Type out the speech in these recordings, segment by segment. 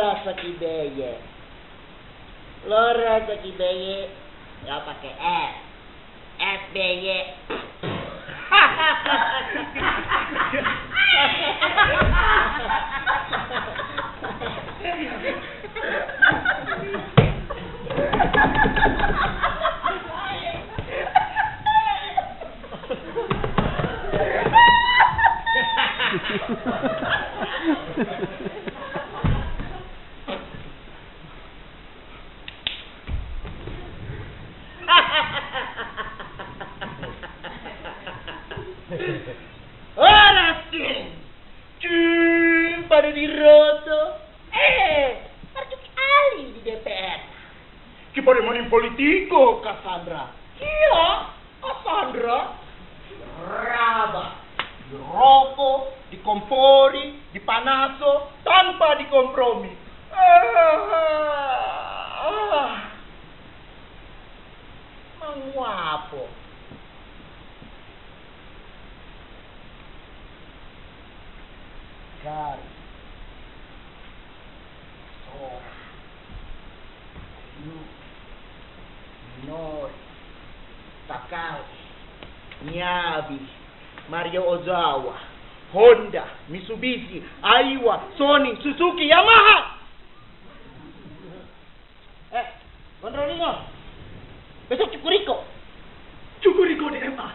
Sakibeye. Lora Sakibeye. Ya pakai S. SBY. Pada diroto. Marjuk Ali di DPR. Ki pada main politiko, Cassandra. Iya, Cassandra. Raba. Dirokok, dikompori, dipanaso, tanpa dikompromi. Mau apa? Garis. Minori, Takashi, Miyabi, Mario Ozawa, Honda, Mitsubishi, Aiwa, Sony, Suzuki, Yamaha. Kontrolino. Besok Cukuriko. Cukuriko di MA.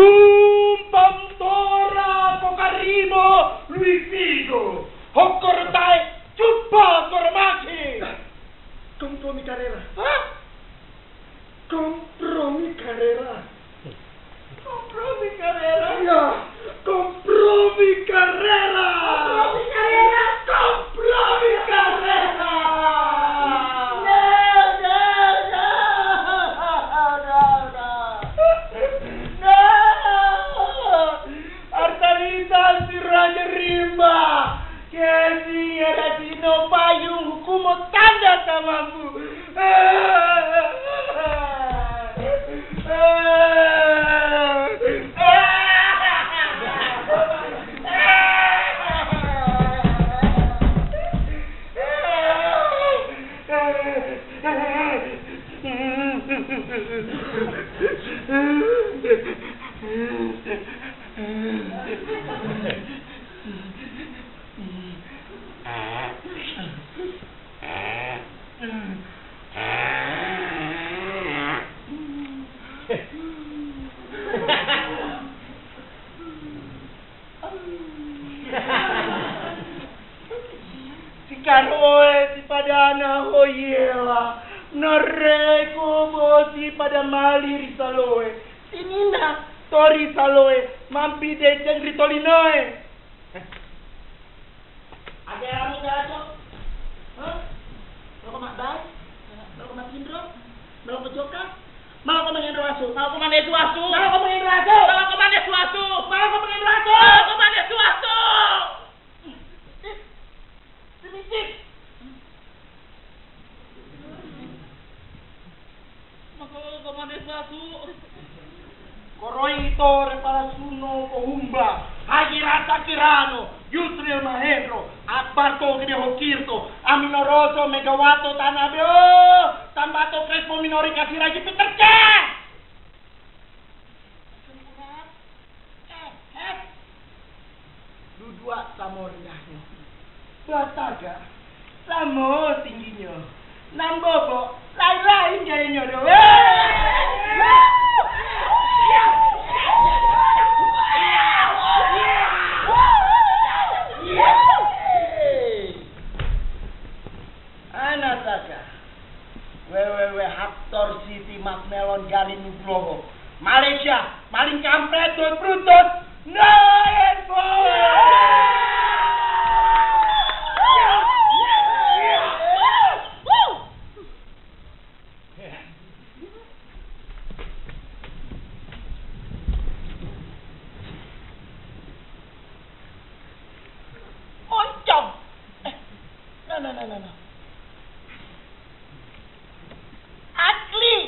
Pamtora, Pocarino, Luifigo, Hokkortai, Cuppa, Kormaki. Kompromi Carrera. Hah? Kompromi Carrera. Kompromi Carrera? Ya, kompromi Carrera. Kompromi Carrera? Kompromi Carrera. Artalita si Raja Rimba. Kesi ada Dino Payung hukum tanda tamamu. Karoe si padana hoyela noreko bosi pada mali risaloe sinina tori saloe mampi de ritolinoe. Ada rami gaco? Hah? Mau ke Makbay? Mau ke Makindro? Mau ke Joka? Mau ke Mengenroasu? Mau ke Manesuasu? Mau ke Mengenroasu? Mau ke Manesuasu? Mau ke Mengenroasu? Mau ke Manesuasu? Sedikit. Maka Manesuasu. Koroito reparasuno kohumba. Haji Rata Kirano. Yusril Mahendro. Akbarto Gede Hokirto. Aminoroso Megawato Tanabeo. Tambato Crespo Minori Kasiraji Peterce. Dua samo rendahnya. Bataga samo tingginya. Nambobo lain-lain gayanya doang. Anataka wewewe Haktor City Macmelon Galin Nugroho Malaysia paling kampret tuh brutus Noenbo. Moncong. No. Asli.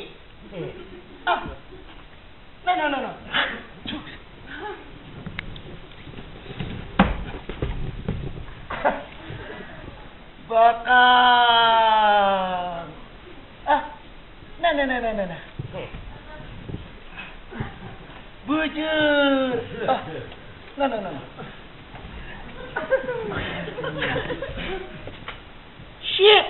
No. bakar. Nah. Bujur. Nah. Shit.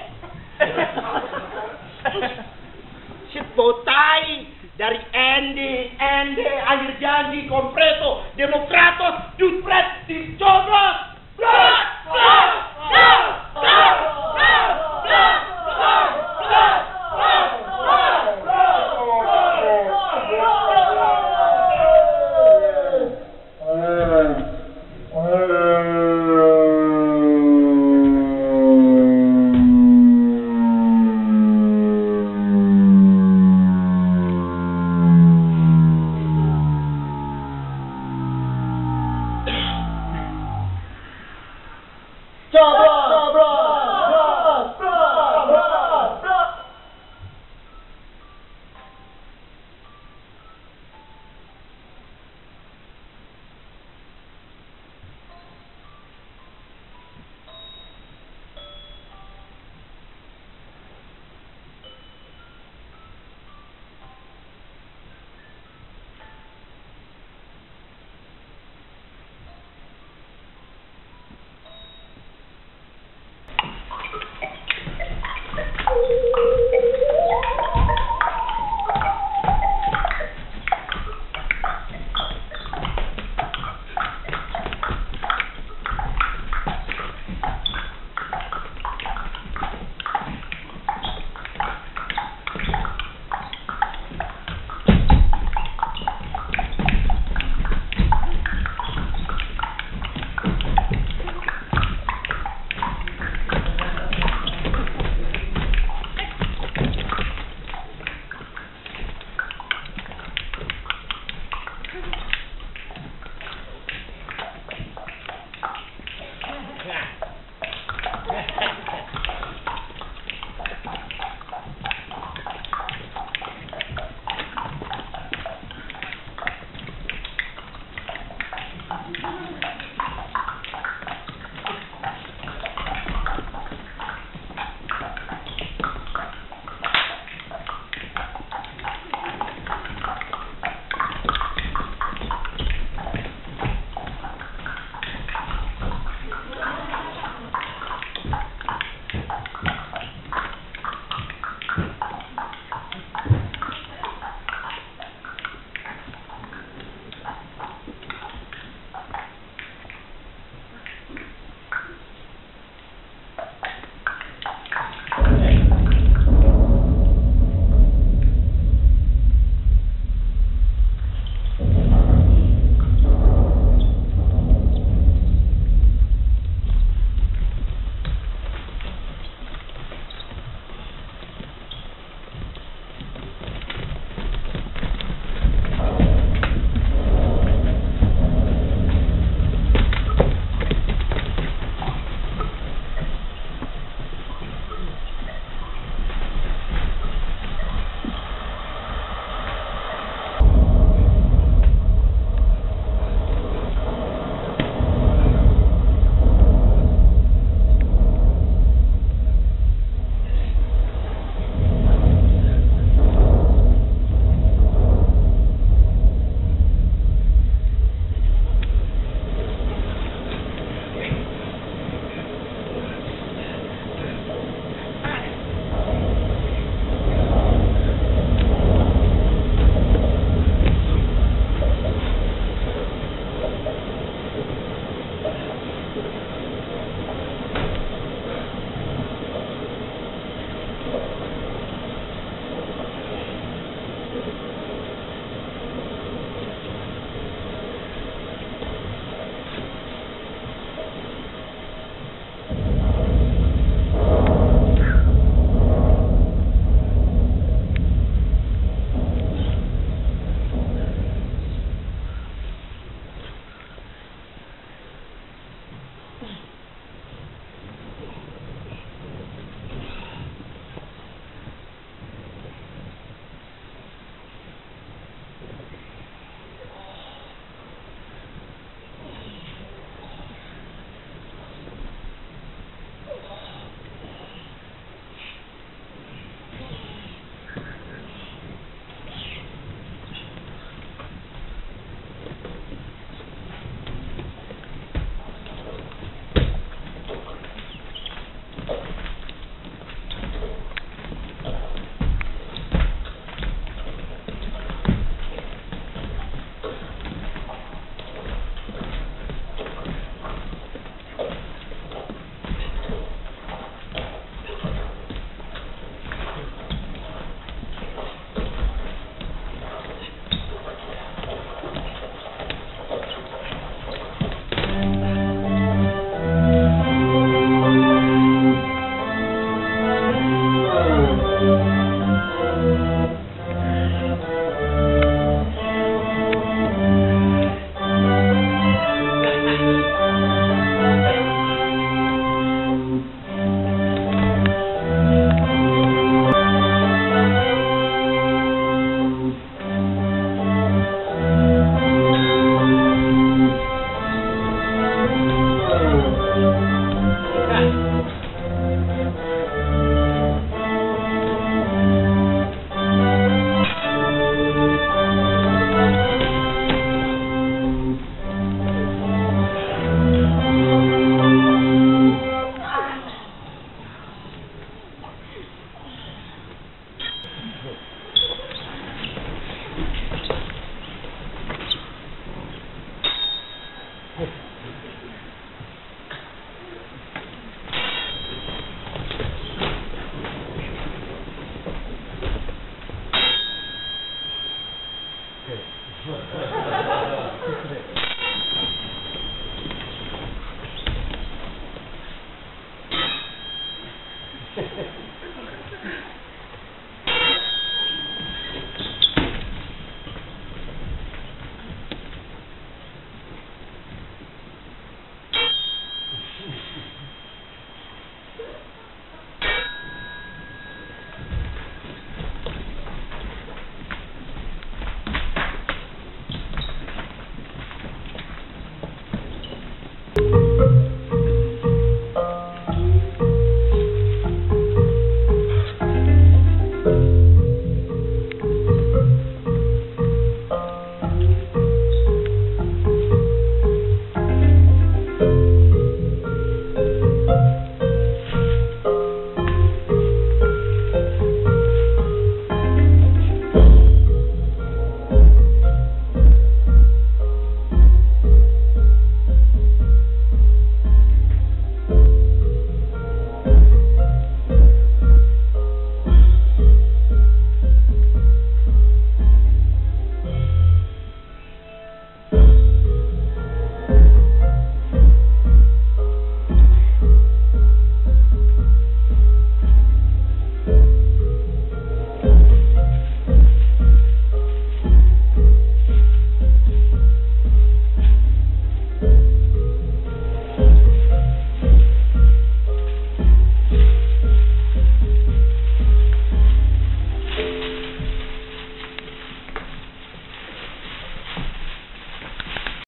Shit botai dari Ende, akhir janji, Kompreto, Demokratos, Jutpret, dicoblos.